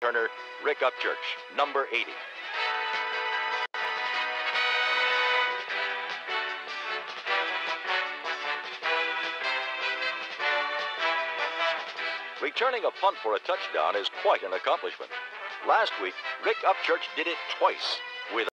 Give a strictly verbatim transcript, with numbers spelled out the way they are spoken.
returner, Rick Upchurch, number eighty. Returning a punt for a touchdown is quite an accomplishment. Last week, Rick Upchurch did it twice with